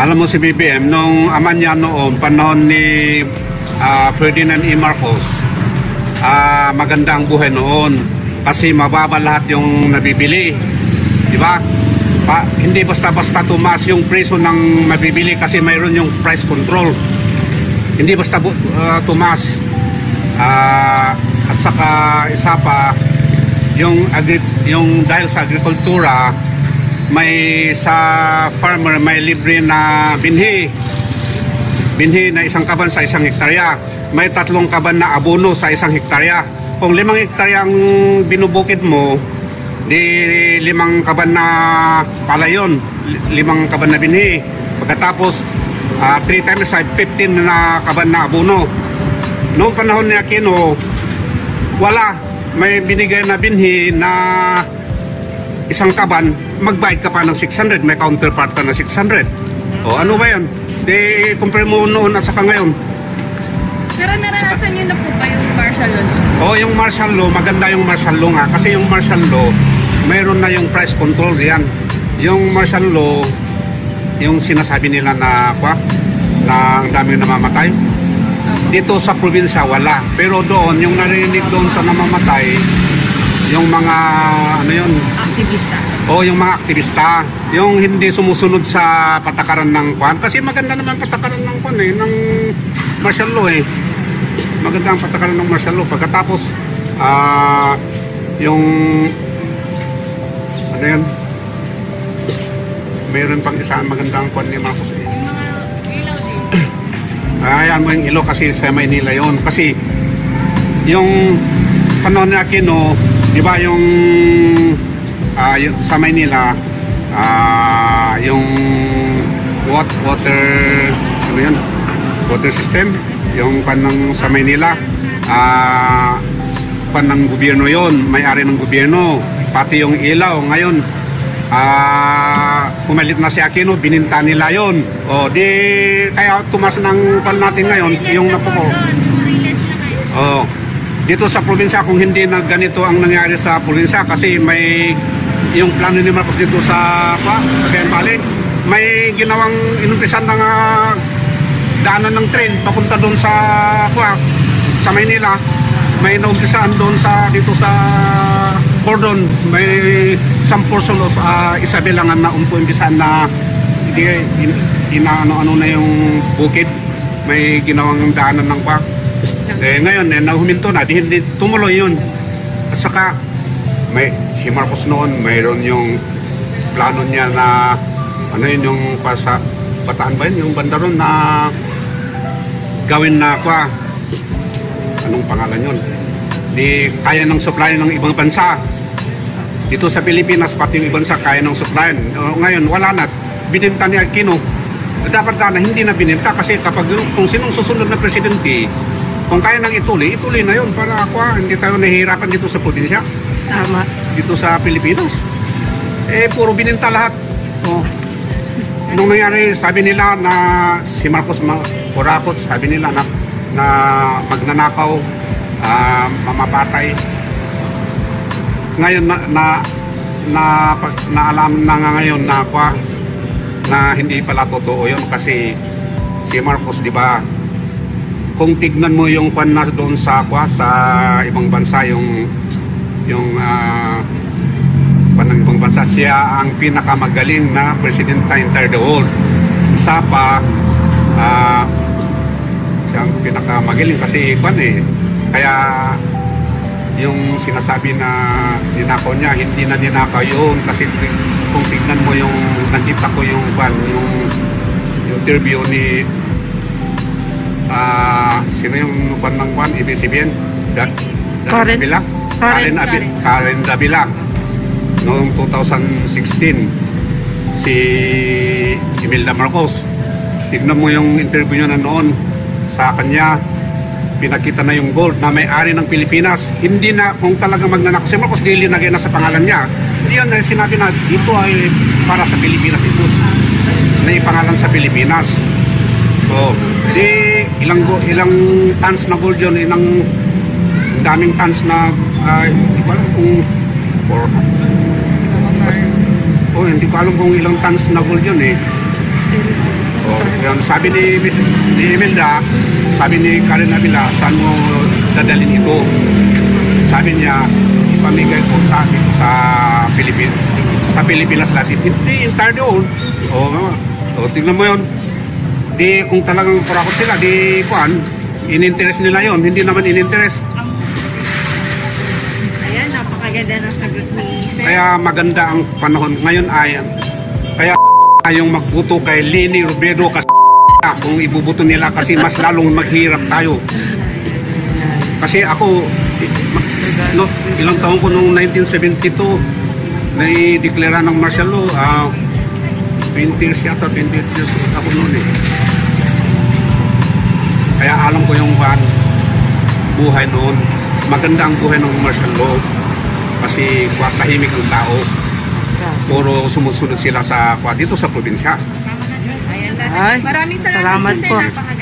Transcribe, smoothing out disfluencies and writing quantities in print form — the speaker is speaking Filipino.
Alam mo si BBM, nung ama niya noon, panahon ni Ferdinand E. Marcos, maganda ang buhay noon kasi mababa lahat yung nabibili. Di ba? Hindi basta-basta tumaas yung presyo ng mabibili kasi mayroon yung price control. Hindi basta tumaas. At saka isa pa, yung dahil sa agrikultura, may sa farmer may libre na binhi na 1 kaban sa 1 hektarya. May 3 kaban na abono sa 1 hektarya. Kung 5 hektarya ang binubukid mo, di 5 kaban na palayon, 5 kaban na binhi. Pagkatapos 3 times 5, 15 na kaban na abono. Noong panahon ni Aquino, wala, may binigay na binhi na 1 kaban, magbayad ka pa ng 600, may counterpart ka na 600. O ano ba yan? Di compare mo noon at saka ngayon. Pero naranasan nyo na po ba yung martial law? O yung martial law, maganda yung martial law nga. Kasi yung martial law, mayroon na yung price control yan. Yung martial law, yung sinasabi nila na ang daming namamatay. Dito sa probinsya, wala. Pero doon, yung narinig doon sa namamatay, yung mga, aktivista. Yung mga aktivista. Yung hindi sumusunod sa patakaran ng kwan. Kasi maganda naman patakaran ng kwan ng martial law Maganda ang patakaran ng martial law. Pagkatapos, yung, mayroon pang isang magandang kwan ni Marcos. Yung mga ilaw din. Ayan mo yung ilaw kasi sa NILA yun. Kasi, yung panahon ni Aquino, di ba yung sa Maynila yung water system, yung panang sa Maynila panang gobyerno yon, may-ari ng gobyerno, pati yung ilaw ngayon pumalit na si Aquino, bininta nila yon. O di kaya tumas ng pan natin ngayon yung napuko. Dito sa probinsya, kung hindi na ganito ang nangyari sa probinsya, kasi may yung plano ni Marcos dito sa Cagayan Valley, may ginawang inumpisan ng daanan ng train papunta doon sa Maynila. May naumpisaan doon dito sa Cordon, may some portion of Isabela nga na umpisaan na inaano na yung bukid, may ginawang daanan ng ngayon, nahuminto na, hindi tumuloy yun. At saka, si Marcos noon, mayroon yung plano niya na, yung Bataan ba yun? Yung banda ron na gawin na anong pangalan yun? Di kaya ng supply ng ibang bansa. Dito sa Pilipinas, pati yung ibang bansa, kaya ng supply. Ngayon, wala na. Bininta ni Aquino. Dapat sana, hindi na bininta kasi kung sinong susunod na presidente, kung kaya nang ituloy na yun para hindi tayo nahihirapan dito sa probinsya. Tama. Dito sa Pilipinas. Puro bininta lahat. Nung nangyari, sabi nila na si Marcos Kurakot, sabi nila na magnanakaw, mamapatay. Ngayon na alam na ngayon na hindi pala totoo yun kasi si Marcos, di ba, kung tignan mo yung na doon sa ibang bansa, yung ibang bansa, siya ang pinakamagaling na presidente entire the world. Isa pa, siya ang pinakamagaling kasi kaya yung sinasabi na ninakaw niya, hindi na ninakaw yun kasi kung tignan mo yung nakita ko yung interview ni sino yung ABS-CBN? Karen Davila noong 2016, si Imelda Marcos. Tignan mo yung interview niya na noon sa kanya, pinakita na yung gold na may-ari ng Pilipinas. Hindi na kung talaga magnanakaw si Marcos, nilagay na sa pangalan niya. Hindi yan sinabi na dito ay para sa Pilipinas ito. May pangalan sa Pilipinas. So, ilang tons na gold yun, daming tons na hindi ko alam kung hindi ko alam kung ilang tons na gold yun Ngayon, sabi ni Imelda, sabi ni Karen Avila, saan mo dadalhin ito? Sabi niya, ipamigay ko sa Pilipinas. Sa Pilipinas lahat. Hindi, entire doon. Tingnan mo yun. Di, kung talagang kurakot sila, di, in-interest nila yon, hindi naman in-interest. Ayan, napakaganda ng sagot ni Sir. Kaya maganda ang panahon. Ngayon ay, kaya yung magbuto kay Lini Robredo kasi kung ibubuto nila kasi mas lalong maghirap tayo. Kasi ako, ilang taon ko noong 1972, na-declare ng martial law, 20 years yata, 28 years ako noon eh. Kaya alam ko yung buhay noon. Maganda ang buhay ng martial law kasi tahimik ang tao. Puro sumusunod sila sa dito sa probinsya. Ayan, maraming salamat po, Sir. Napakaganda.